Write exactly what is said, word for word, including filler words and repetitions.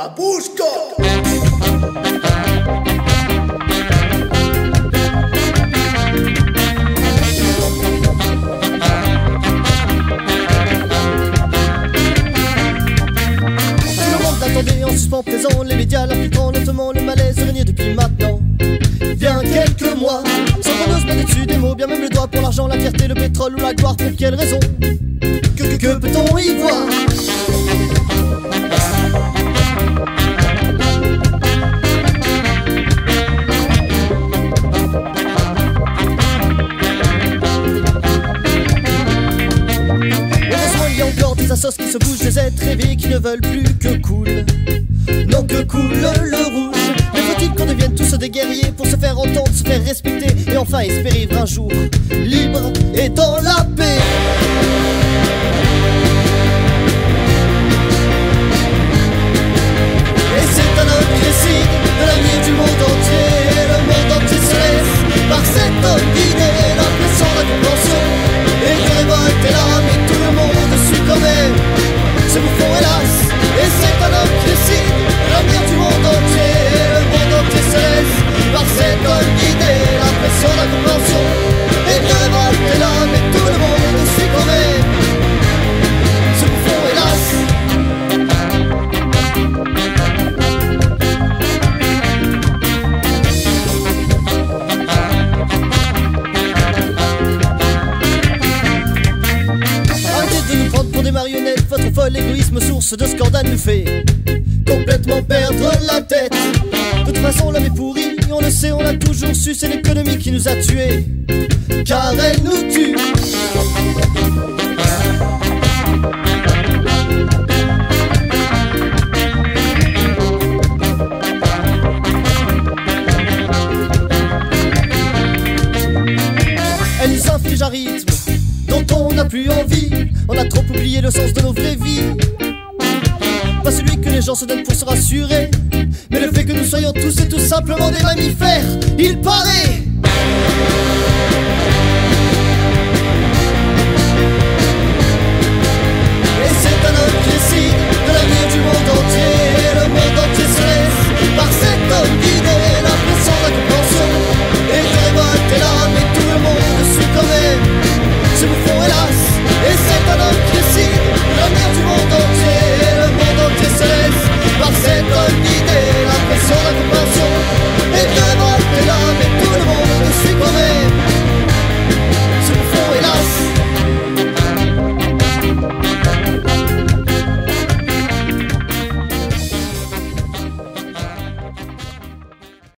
Babushka. Attendez en suspens présent, les médias l'appliquant lentement, le malaise régnait depuis maintenant bien quelques mois. Sans qu'on n'ose mettre dessus des mots, bien même le doigt pour l'argent, la fierté, le pétrole ou la gloire, pour quelle raison? Que, que, que peut-on y voir? Il y a encore des assos qui se bougent, des êtres rêvés qui ne veulent plus que coule, non que coule le rouge. Mais faut-il qu'on devienne tous des guerriers pour se faire entendre, se faire respecter et enfin espérer vivre un jour libre et dans la paix? Et c'est un homme qui décide de l'avenir du monde entier. Le monde entier se laisse par cet homme guidé, l'impression de la compréhension et de révolte est là, mais tout le monde suit quand même ce bouffon hélas. Et c'est un homme qui décide de l'avenir du monde entier. Le monde entier se laisse par cet homme guidé, l'impression de la compréhension et de révolte est là, mais tout le monde suit quand même ce bouffon hélas. Pour des marionnettes, votre folle égoïsme source de scandale nous fait complètement perdre la tête. De toute façon l'homme est pourri, on le sait, on l'a toujours su, c'est l'économie qui nous a tués, car elle nous tue. Elle nous inflige un rythme dont on n'a plus envie. On a trop oublié le sens de nos vraies vies. Pas celui que les gens se donnent pour se rassurer, mais le fait que nous soyons tous et tout simplement des mammifères, il paraît. Et c'est un homme qui décide de l'avenir du monde entier. Le monde entier se laisse par cet homme guidé, l'impression de la compréhension et de révolte est là, mais tout le monde suit quand même ce bouffon hélas. Et c'est un homme qui décide de l'avenir du monde entier.